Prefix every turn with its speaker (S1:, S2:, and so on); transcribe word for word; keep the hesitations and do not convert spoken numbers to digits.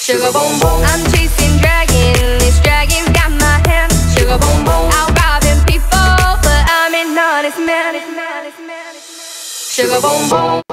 S1: Sugar boom boom, I'm chasing dragon. This dragon's got my hand. Sugar boom boom, I'm robbing people, but I'm an honest man. Sugar boom boom.